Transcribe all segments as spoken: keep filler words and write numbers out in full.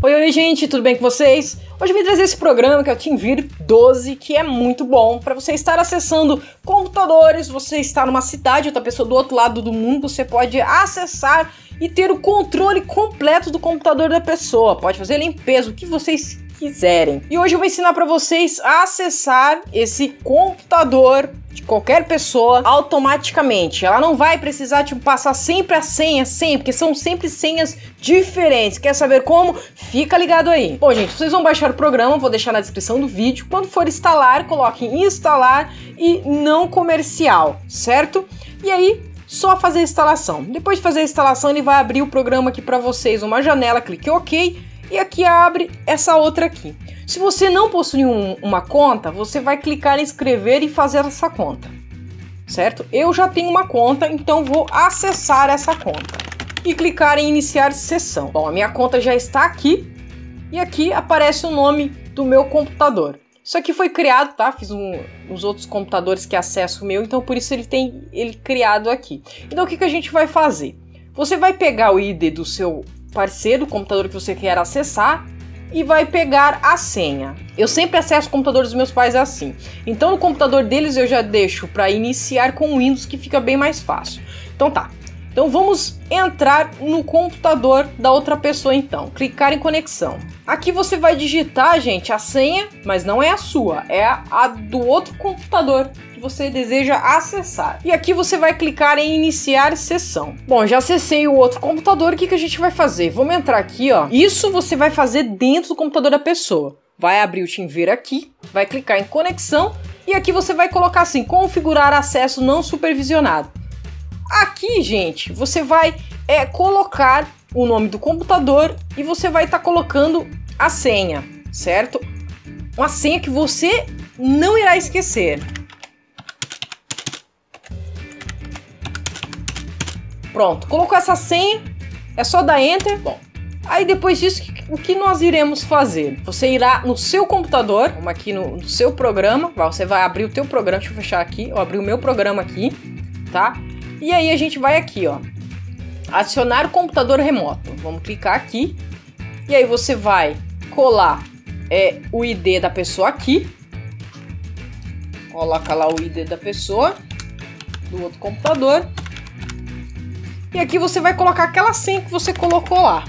Oi, oi gente, tudo bem com vocês? Hoje eu vim trazer esse programa que é o TeamViewer doze, que é muito bom para você estar acessando computadores, você está numa cidade, outra pessoa do outro lado do mundo, você pode acessar e ter o controle completo do computador da pessoa, pode fazer limpeza, o que vocês quiserem. E hoje eu vou ensinar para vocês a acessar esse computador de qualquer pessoa automaticamente. Ela não vai precisar tipo, passar sempre a senha, sempre, porque são sempre senhas diferentes. Quer saber como? Fica ligado aí. Bom, gente, vocês vão baixar o programa, vou deixar na descrição do vídeo. Quando for instalar, coloque em instalar e não comercial, certo? E aí, só fazer a instalação. Depois de fazer a instalação, ele vai abrir o programa aqui para vocês, uma janela, clique em OK. E aqui abre essa outra aqui. Se você não possui um, uma conta, você vai clicar em inscrever e fazer essa conta, certo? Eu já tenho uma conta, então vou acessar essa conta e clicar em iniciar sessão. Bom, a minha conta já está aqui e aqui aparece o nome do meu computador. Isso aqui foi criado, tá? Fiz um, uns outros computadores que acesso o meu, então por isso ele tem ele criado aqui. Então o que, que a gente vai fazer? Você vai pegar o I D do seu parceiro, o computador que você quer acessar, e vai pegar a senha. Eu sempre acesso o computador dos meus pais assim. Então no computador deles eu já deixo para iniciar com o Windows, que fica bem mais fácil. Então tá. Então vamos entrar no computador da outra pessoa então. Clicar em conexão. Aqui você vai digitar, gente, a senha, mas não é a sua, é a do outro computador que você deseja acessar. E aqui você vai clicar em iniciar sessão. Bom, já acessei o outro computador, o que, que a gente vai fazer? Vamos entrar aqui, ó. Isso você vai fazer dentro do computador da pessoa. Vai abrir o TeamViewer aqui, vai clicar em conexão e aqui você vai colocar assim, configurar acesso não supervisionado. Aqui, gente, você vai é, colocar o nome do computador e você vai estar tá colocando a senha, certo? Uma senha que você não irá esquecer. Pronto, colocou essa senha, é só dar Enter. Bom, aí depois disso, o que nós iremos fazer? Você irá no seu computador, como aqui no, no seu programa, você vai abrir o teu programa, deixa eu fechar aqui, eu abri o meu programa aqui, tá? E aí a gente vai aqui, ó, adicionar o computador remoto. Vamos clicar aqui. E aí você vai colar é, o I D da pessoa aqui. Coloca lá o I D da pessoa do outro computador. E aqui você vai colocar aquela senha que você colocou lá.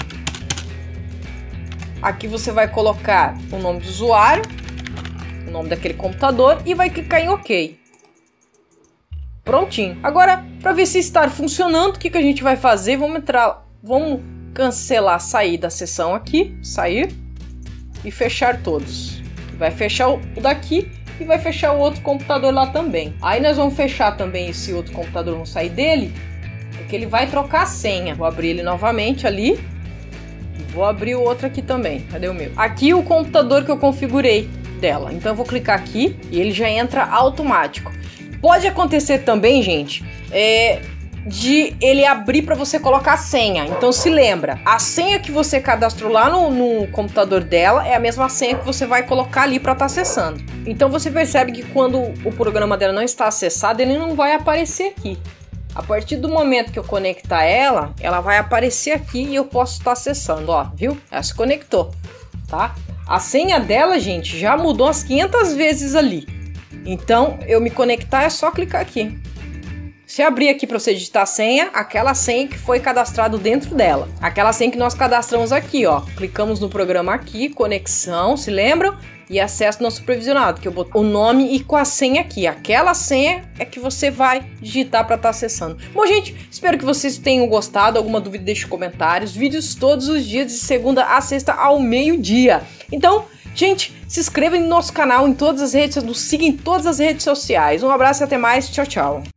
Aqui você vai colocar o nome do usuário, o nome daquele computador e vai clicar em OK. Prontinho. Agora, para ver se está funcionando, o que, que a gente vai fazer? Vamos entrar, vamos cancelar, sair da sessão aqui, sair e fechar todos. Vai fechar o daqui e vai fechar o outro computador lá também. Aí nós vamos fechar também esse outro computador, vamos sair dele, porque ele vai trocar a senha. Vou abrir ele novamente ali. Vou abrir o outro aqui também. Cadê o meu? Aqui o computador que eu configurei dela. Então eu vou clicar aqui e ele já entra automático. Pode acontecer também, gente, é, de ele abrir para você colocar a senha. Então se lembra, a senha que você cadastrou lá no, no computador dela é a mesma senha que você vai colocar ali para estar tá acessando. Então você percebe que quando o programa dela não está acessado, ele não vai aparecer aqui. A partir do momento que eu conectar ela, ela vai aparecer aqui e eu posso estar acessando, ó, viu? Ela se conectou, tá? A senha dela, gente, já mudou umas quinhentas vezes ali. Então, eu me conectar é só clicar aqui. Se abrir aqui para você digitar a senha, aquela senha que foi cadastrado dentro dela. Aquela senha que nós cadastramos aqui, ó. Clicamos no programa aqui, conexão, se lembram? E acesso não supervisionado, que eu botei o nome e com a senha aqui. Aquela senha é que você vai digitar para estar acessando. Bom, gente, espero que vocês tenham gostado. Alguma dúvida, deixe comentários. Vídeos todos os dias, de segunda a sexta ao meio-dia. Então, gente, se inscreva no nosso canal em todas as redes, nos siga em todas as redes sociais. Um abraço e até mais. Tchau, tchau.